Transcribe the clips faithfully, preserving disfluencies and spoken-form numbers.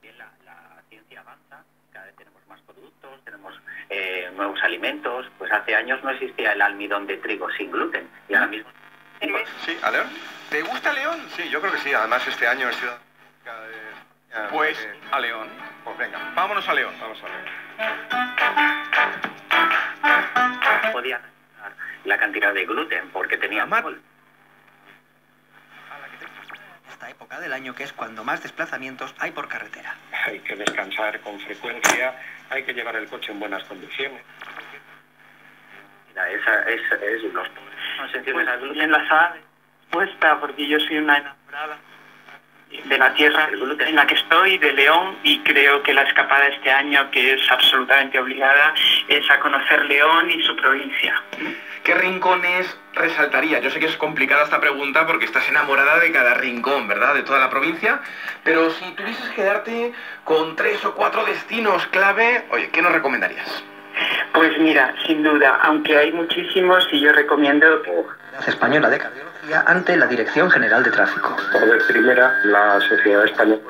también la, la ciencia avanza, cada vez tenemos más productos, tenemos eh, nuevos alimentos. Pues hace años no existía el almidón de trigo sin gluten y ahora mismo... Sí, ¿a León? ¿Te gusta León? Sí, yo creo que sí. Además, este año es ciudad... Pues a León. Pues venga, vámonos a León. Vamos a León. Podía la cantidad de gluten porque tenía mal. Esta época del año que es cuando más desplazamientos hay por carretera. Hay que descansar con frecuencia, hay que llevar el coche en buenas condiciones. Mira, esa es, es los no sensibles al gluten. Enlazada, puesta, porque yo soy una enamorada de la tierra en la que estoy, de León, y creo que la escapada este año, que es absolutamente obligada, es a conocer León y su provincia. ¿Qué rincones resaltaría? Yo sé que es complicada esta pregunta porque estás enamorada de cada rincón, ¿verdad? De toda la provincia. Pero si tuvieses que quedarte con tres o cuatro destinos clave, oye, ¿qué nos recomendarías? Pues mira, sin duda, aunque hay muchísimos, y yo recomiendo... La Española de Cardiología ante la Dirección General de Tráfico. Por vez primera, la Sociedad Española...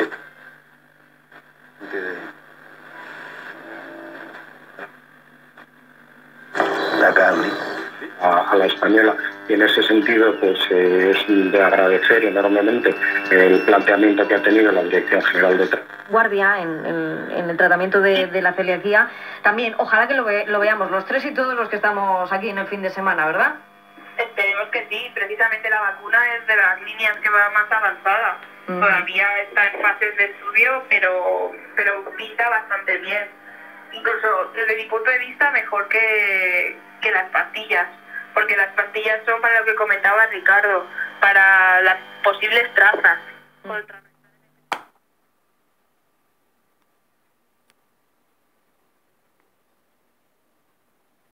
La carne. A, a la española, y en ese sentido pues eh, es de agradecer enormemente el planteamiento que ha tenido la Dirección General de Tráfico. Guardia en, en, en el tratamiento de, de la celiaquía. También, ojalá que lo, ve, lo veamos los tres y todos los que estamos aquí en el fin de semana, ¿verdad? Esperemos que sí. Precisamente la vacuna es de las líneas que va más avanzada. Mm. Todavía está en fases de estudio, pero, pero pinta bastante bien. Incluso desde mi punto de vista mejor que, que las pastillas, porque las pastillas son para lo que comentaba Ricardo, para las posibles trazas. Mm.